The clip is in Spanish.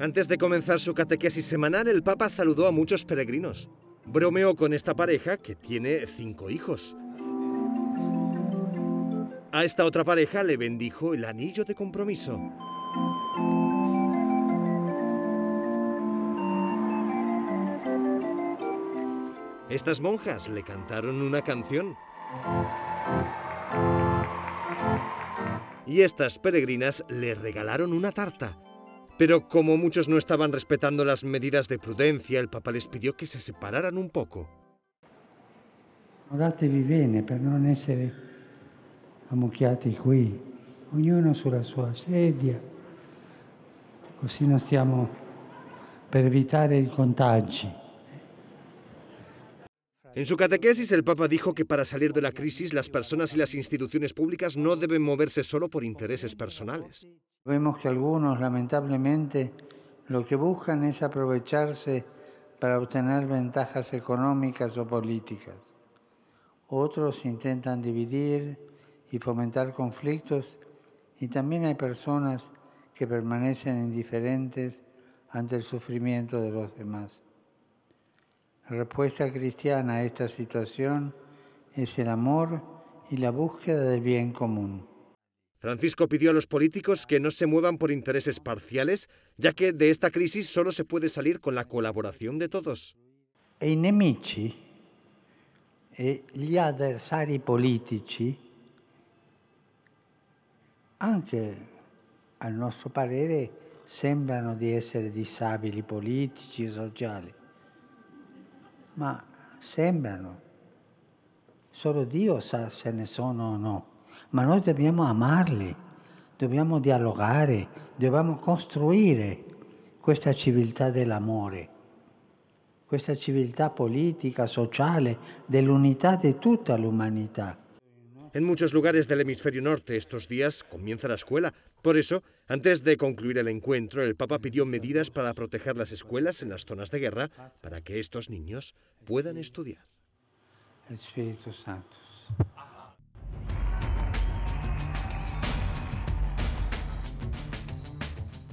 Antes de comenzar su catequesis semanal, el Papa saludó a muchos peregrinos. Bromeó con esta pareja que tiene 5 hijos. A esta otra pareja le bendijo el anillo de compromiso. Estas monjas le cantaron una canción. Y estas peregrinas le regalaron una tarta. Pero como muchos no estaban respetando las medidas de prudencia, el Papa les pidió que se separaran un poco. Datevi bene per non essere ammucchiati qui, ognuno sulla sua sedia, così non stiamo per evitare i contagi. En su catequesis, el Papa dijo que para salir de la crisis, las personas y las instituciones públicas no deben moverse solo por intereses personales. Vemos que algunos, lamentablemente, lo que buscan es aprovecharse para obtener ventajas económicas o políticas. Otros intentan dividir y fomentar conflictos, y también hay personas que permanecen indiferentes ante el sufrimiento de los demás. La respuesta cristiana a esta situación es el amor y la búsqueda del bien común. Francisco pidió a los políticos que no se muevan por intereses parciales, ya que de esta crisis solo se puede salir con la colaboración de todos. E i nemici e gli avversari politici, anche al nostro parere, sembrano di essere disabili politici e sociali, ma sembrano. Solo Dio sa se ne sono o no. Ma noi dobbiamo amarli, dobbiamo dialogare, dobbiamo costruire questa civiltà dell'amore, questa civiltà politica, sociale, dell'unità di tutta l'umanità. En muchos lugares del hemisferio norte estos días comienza la escuela. Por eso, antes de concluir el encuentro, el Papa pidió medidas para proteger las escuelas en las zonas de guerra para que estos niños puedan estudiar. El Espíritu Santo.